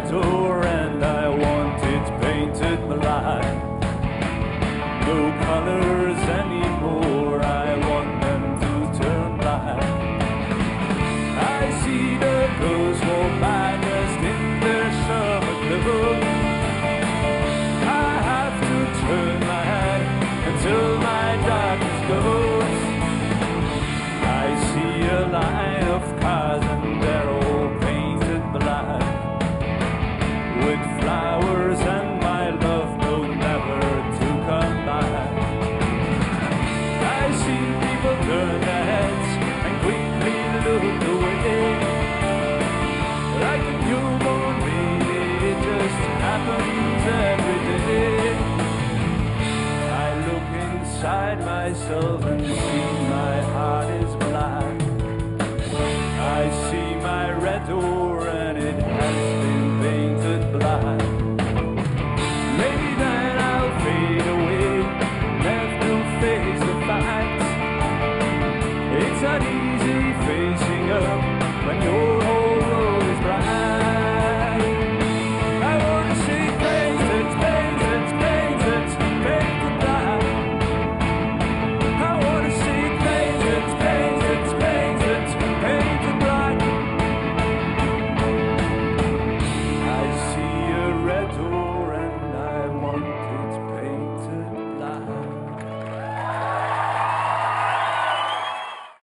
door and I want it painted black. No colors anymore, I want them to turn black. I see the girls walk by dressed in their summer clothes. I have to turn my head until my darkness goes. I see a line of cars and they're all painted black, with flowers and my love known never to come back. I see people turn their heads and quickly look away, like a newborn baby, it just happens every day. I look inside myself and see my heart is black. I see my red door and it has been painted black. Maybe then I'll fade away, left to face the facts. It's not easy facing up